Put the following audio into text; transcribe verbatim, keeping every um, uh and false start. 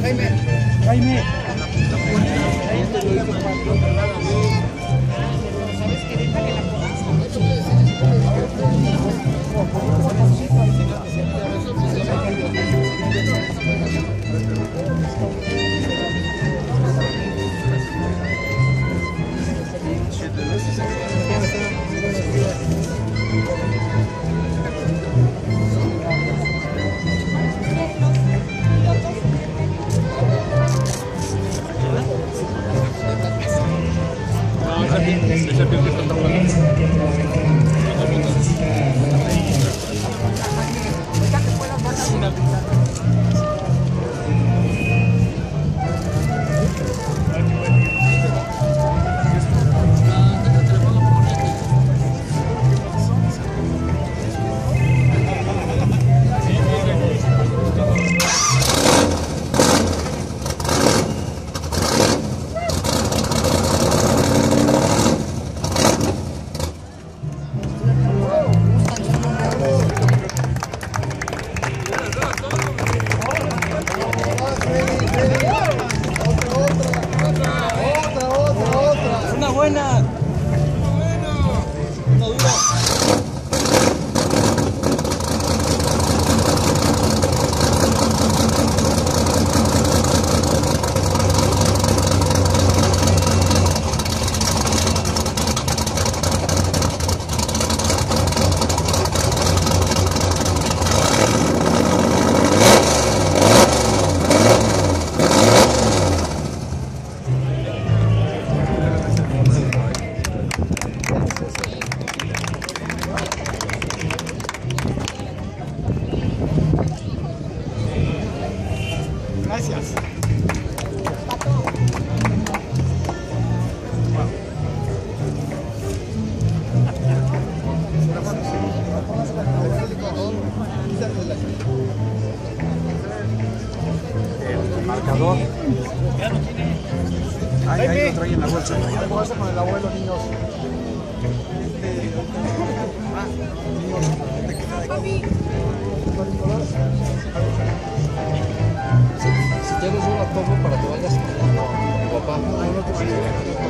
Jaime. Jaime. ¿Sabes qué? Deja que la pongas. Gracias. El marcador. Ahí, ahí lo traen en la bolsa. ¿Qué pasa con el abuelo, niños? Si, si quieres una tomo para que vayas con tu papá.